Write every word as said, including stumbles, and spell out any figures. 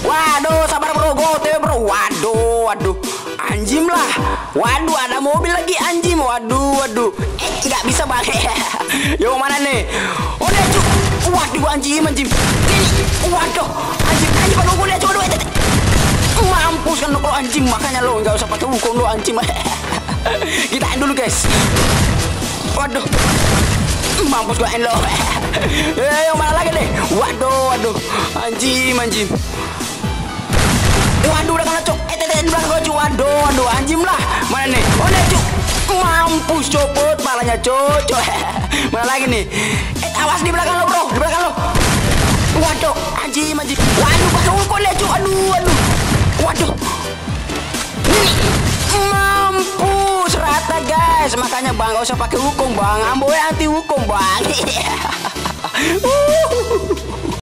Waduh, sabar bro, go T W bro. Waduh, waduh. Anjim lah. Waduh, ada mobil lagi anjim. Waduh, waduh. Eh, nggak bisa bang. Yo mana nih? Oh dia cu. Waduh anjim, anjim. Ini, waduh. Anjim, anjim kalau gue lihat coba dua. Mampus kan lo kalau anjing, makanya lo nggak usah pakai hukum lo anjing. Kita end dulu guys. Waduh. Mampus gue end lo. Eh, yang mana lagi deh? Waduh, waduh. Anjim, anjim. Waduh, udah kena cok. Eh, tete di belakang gue cu. Waduh, waduh, anjim lah. Mana nih? Oh, nih cu. Mampus copot malahnya cocok. Mana lagi nih? Eh, awas di belakang lo bro, di belakang lo. Waduh, anjim, anjim. Waduh, pakai hukum lihat cu. Aduh, aduh. Waduh. Ini mampus rata guys. Makanya bang gak usah pakai hukum bang. Ambo anti hukum bang.